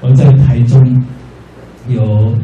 而在台中有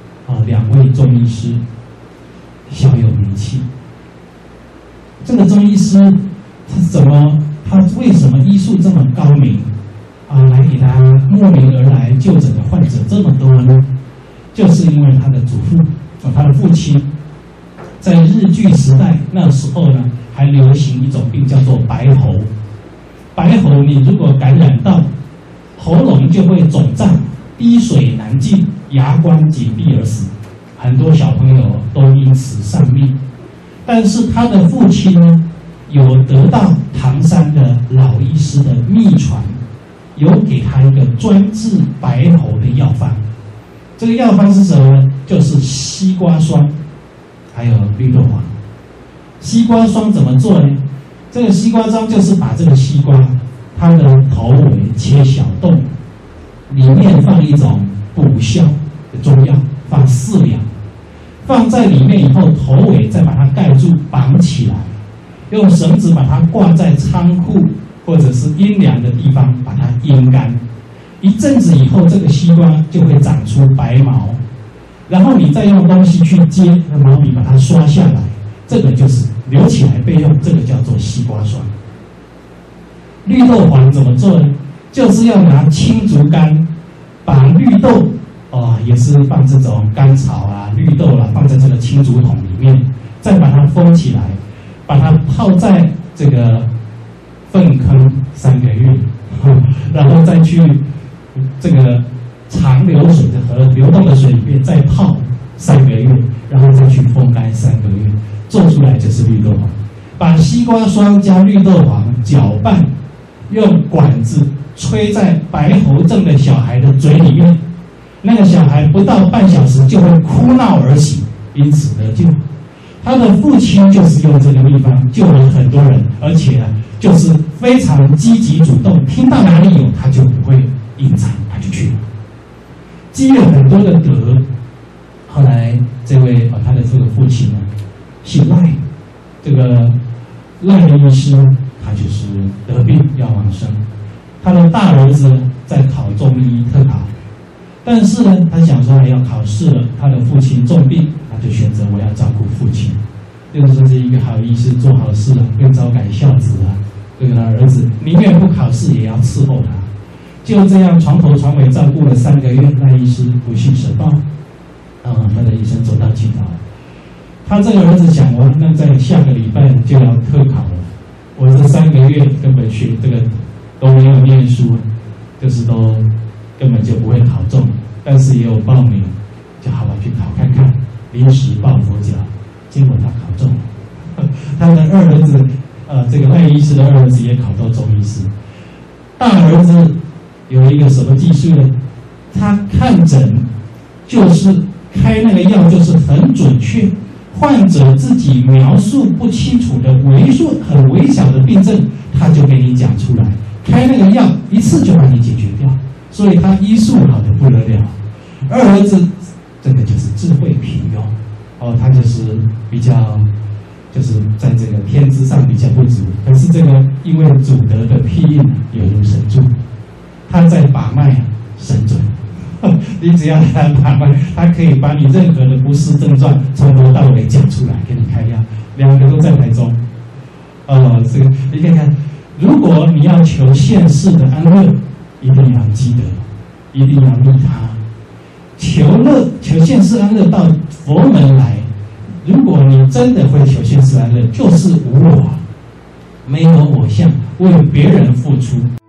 2位中医师小有名气。这个中医师他为什么医术这么高明来给他慕名而来就诊的患者这么多呢？就是因为他的祖父他的父亲在日据时代那时候呢，还流行一种病叫做白喉。白喉你如果感染到，喉咙就会肿胀，滴水难进，牙关紧闭而死，很多小朋友都因此丧命。但是他的父亲呢，有得到唐山的老医师的秘传，有给他一个专治白喉的药方。这个药方是什么呢？就是西瓜霜，还有绿豆黄。西瓜霜怎么做呢？这个西瓜霜就是把这个西瓜，它的头尾切小洞，里面放一种补效的中药，放4两，放在里面以后，头尾再把它盖住绑起来，用绳子把它挂在仓库或者是阴凉的地方，把它阴干。一阵子以后，这个西瓜就会长出白毛，然后你再用东西去接毛笔把它刷下来，这个就是留起来备用，这个叫做西瓜霜。绿豆黄怎么做呢？就是要拿青竹竿，把绿豆也是放这种甘草绿豆放在这个青竹筒里面，再把它封起来，把它泡在这个粪坑3个月，然后再去这个长流水的河流动的水里面再泡3个月，然后再去风干3个月，做出来就是绿豆黄。把西瓜霜加绿豆黄搅拌，用管子吹在白喉症的小孩的嘴里面，那个小孩不到半小时就会哭闹而醒，因此得救。他的父亲就是用这个秘方救了很多人，而且就是非常积极主动，听到哪里有他就不会隐藏，他就去了，积了很多的德。后来这位他的这个父亲呢，姓赖，这个赖医师他就是得病要往生，他的大儿子在考中医特考，但是呢，他想说要考试了，他的父亲重病，他就选择我要照顾父亲。就是说，这一个好医师做好事更招改孝子这个他儿子宁愿不考试也要伺候他。就这样床头床尾照顾了3个月，那医师不幸舍报，他的一生走到尽头。他这个儿子想，那在下个礼拜就要特考了，我这3个月根本学这个都没有念书，就是都根本就不会考中，但是也有报名，就好吧去考看看，临时抱佛脚，结果他考中了。他的2儿子，这个赖医师的2儿子也考到中医师。大儿子有一个什么技术呢？他看诊就是开那个药，就是很准确，患者自己描述不清楚的很微小的病症，他就给你讲出来，开那个药一次就把你解决掉。所以他医术好的不得了。2儿子这个就是智慧平庸，他就是比较就是在这个天资上比较不足，可是这个因为祖德的庇荫有如神助，他在把脉神准，你只要他把脉，他可以把你任何的不适症状从头到尾讲出来，给你开药。2个都在台中，这个你看看，如果你要求现世的安乐，一定要积德，一定要利他。求现世安乐到佛门来，如果你真的会求现世安乐，就是无我，没有我相，为别人付出。